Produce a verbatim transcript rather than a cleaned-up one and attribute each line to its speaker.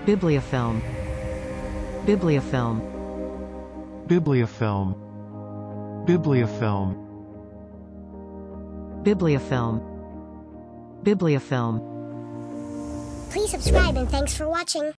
Speaker 1: Bibliofilm. Bibliofilm.
Speaker 2: Bibliofilm. Bibliofilm.
Speaker 1: Bibliofilm. Bibliofilm.
Speaker 3: Please subscribe and thanks for watching.